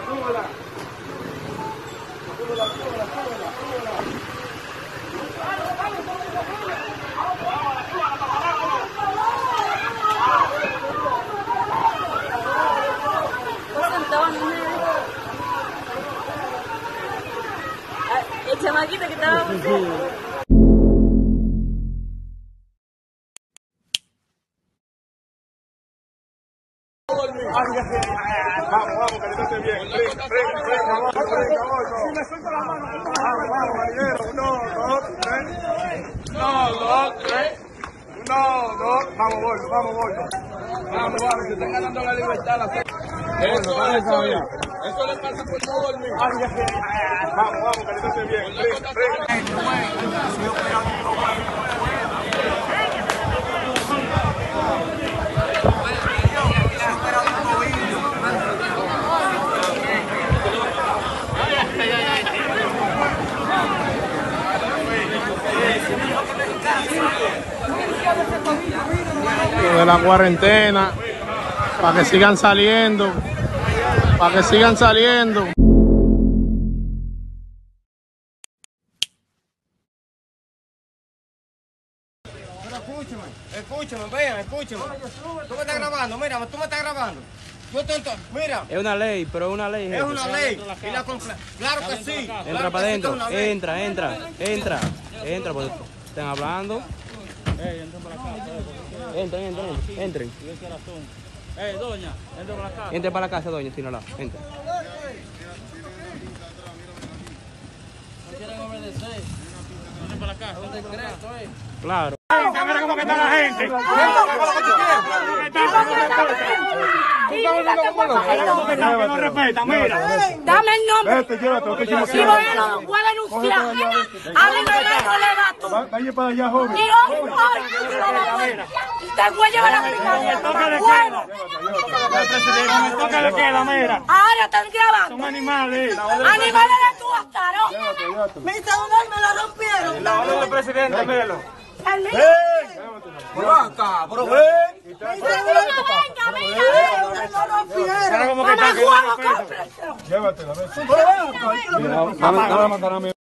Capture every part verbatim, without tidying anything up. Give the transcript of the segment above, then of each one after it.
El chamaquito que estaba buceando. Vamos, vamos, que le esté bien. Brinca, brinca, brinca, vamos, brinca, vamos. Si me suelto la mano, vamos, vamos, marinero. Uno, dos, tres. Uno, dos, tres. Uno, dos. Vamos, bollo, vamos, bollo. Vamos, vamos, que están ganando la libertad. La eso, eso, eso le pasa por no dormir. Vamos, vamos, que le esté bien. Brinca, brinca. De la cuarentena, para que sigan saliendo, para que sigan saliendo. Pero escúchame, escúchame, vean, escúchame. Tú me estás grabando, mira, tú me estás grabando. Yo te ento- mira. Es una ley, pero es una ley. Es una ley. Y la compla- claro que sí. Entra Claro para que sí que es adentro, una ley. entra, entra, entra, entra, porque están hablando. Entren, entren, entren. Eh, doña, entra para la casa. Entre para la casa, doña, si no la, entra. No quieren obedecer. Entra para la casa. Un decreto, eh. Claro. Mira cómo que está la gente. Que no respeta, mira. Dame el nombre. Este, llévate, Si voy a lo voy a denunciar. A mí me no le da tú. vaya para allá, joven. Y hoy, hoy, te voy a llevar a la fiscalía. Bueno, El toque de queda, mira. ahora están grabando. Son animales. Animales de tu hasta, ¿no? Mi celular me lo rompieron. La orden del presidente, míralo. El mío. Pero acá, pero Mi celular, venga, mira. Me lo rompieron. Como que No me está, que juego, no respeta. cómprenselo. Llévatela, ven. Vamos a matar a mí.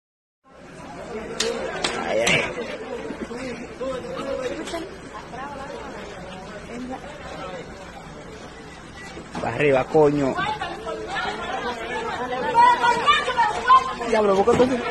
Para arriba, coño. Diablo, ¿por qué tú?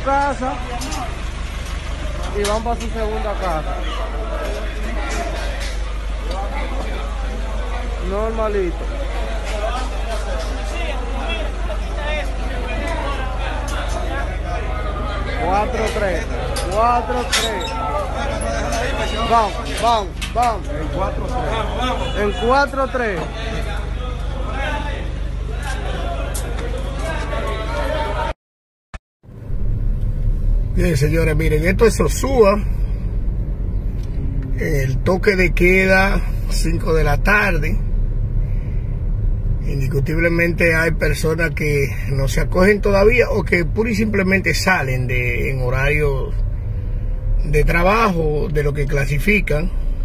casa y van para su segunda casa. Normalito. Cuatro, tres. Cuatro, tres. Vamos, vamos, vamos. En cuatro, tres. En cuatro, tres. Bien, señores, miren, esto es Sosúa. El toque de queda, cinco de la tarde. Indiscutiblemente hay personas que no se acogen todavía o que pura y simplemente salen de, en horario de trabajo, de lo que clasifican.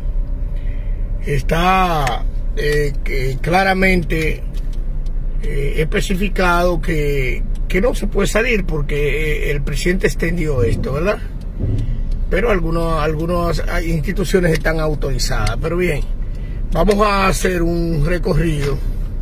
Está eh, que claramente eh, especificado que, que no se puede salir porque el presidente extendió esto, ¿verdad? Pero algunos, algunas instituciones están autorizadas. Pero bien, vamos a hacer un recorrido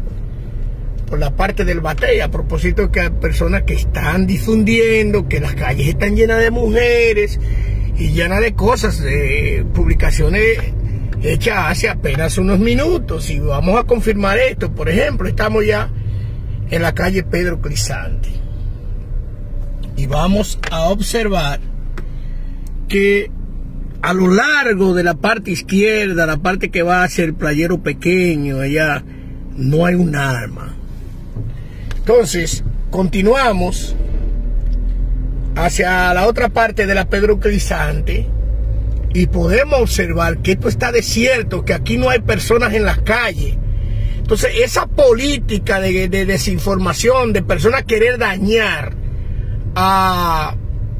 por la parte del Batey, a propósito que hay personas que están difundiendo que las calles están llenas de mujeres y llenas de cosas, de publicaciones hechas hace apenas unos minutos, y vamos a confirmar esto. Por ejemplo, estamos ya en la calle Pedro Crisanti y vamos a observar que a lo largo de la parte izquierda, la parte que va hacia el Playero Pequeño, allá no hay un arma. Entonces, continuamos hacia la otra parte de la Pedro Crisanti y podemos observar que esto está desierto, que aquí no hay personas en las calles. Entonces, esa política de, de desinformación, de personas querer dañar a,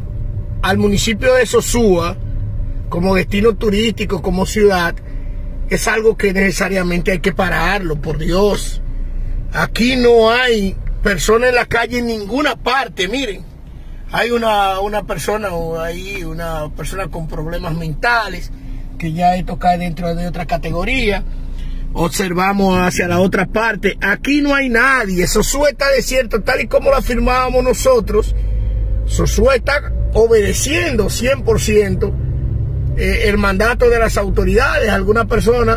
al municipio de Sosúa como destino turístico, como ciudad, es algo que necesariamente hay que pararlo, por Dios. Aquí no hay personas en la calle en ninguna parte. Miren, hay una, una persona o ahí, una persona con problemas mentales, que ya esto cae dentro de otra categoría. Observamos hacia la otra parte, aquí no hay nadie. Sosúa está desierto, tal y como lo afirmábamos nosotros. Sosúa está obedeciendo cien por ciento eh, el mandato de las autoridades. Algunas personas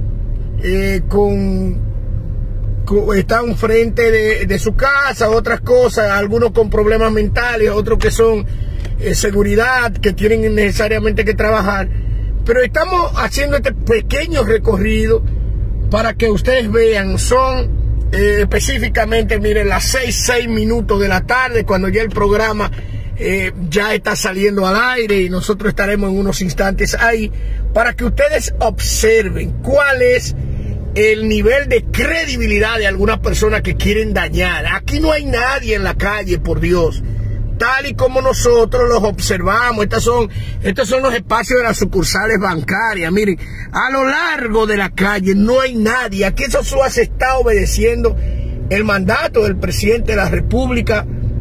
eh, con están frente de, de su casa, otras cosas, algunos con problemas mentales, otros que son eh, seguridad, que tienen necesariamente que trabajar. Pero estamos haciendo este pequeño recorrido para que ustedes vean. Son eh, específicamente, miren, las seis, seis minutos de la tarde, cuando ya el programa eh, ya está saliendo al aire, y nosotros estaremos en unos instantes ahí para que ustedes observen cuál es el nivel de credibilidad de algunas personas que quieren dañar. Aquí no hay nadie en la calle, por Dios. Tal y como nosotros los observamos, estos son, estos son los espacios de las sucursales bancarias. Miren, a lo largo de la calle no hay nadie. Aquí en Sosúa se está obedeciendo el mandato del presidente de la República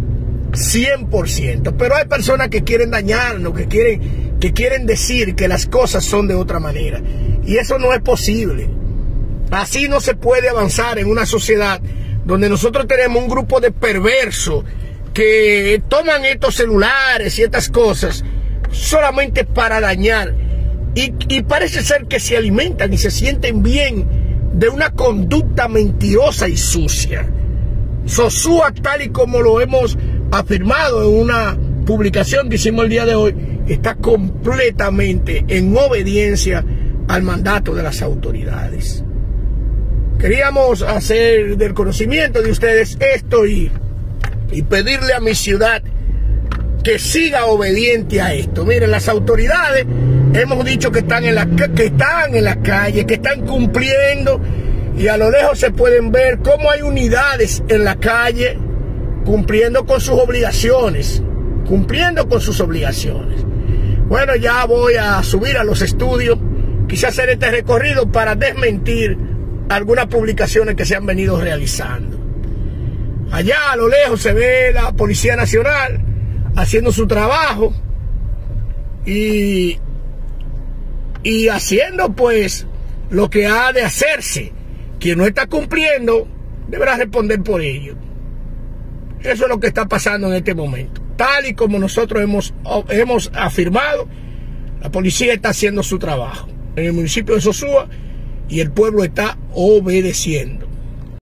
cien por ciento. Pero hay personas que quieren dañarnos, que quieren, que quieren decir que las cosas son de otra manera. Y eso no es posible. Así no se puede avanzar en una sociedad donde nosotros tenemos un grupo de perversos que toman estos celulares y estas cosas solamente para dañar, y, y parece ser que se alimentan y se sienten bien de una conducta mentirosa y sucia. Sosúa, tal y como lo hemos afirmado en una publicación que hicimos el día de hoy, está completamente en obediencia al mandato de las autoridades. Queríamos hacer del conocimiento de ustedes esto y, y pedirle a mi ciudad que siga obediente a esto. Miren, las autoridades hemos dicho que están en la, que están en la calle, que están cumpliendo, y a lo lejos se pueden ver cómo hay unidades en la calle cumpliendo con sus obligaciones, cumpliendo con sus obligaciones. Bueno, ya voy a subir a los estudios, quise hacer este recorrido para desmentir algunas publicaciones que se han venido realizando. Allá a lo lejos se ve la Policía Nacional haciendo su trabajo y, y haciendo pues lo que ha de hacerse. Quien no está cumpliendo deberá responder por ello. Eso es lo que está pasando en este momento. tal y como nosotros hemos, hemos afirmado, la policía está haciendo su trabajo en el municipio de Sosúa y el pueblo está obedeciendo.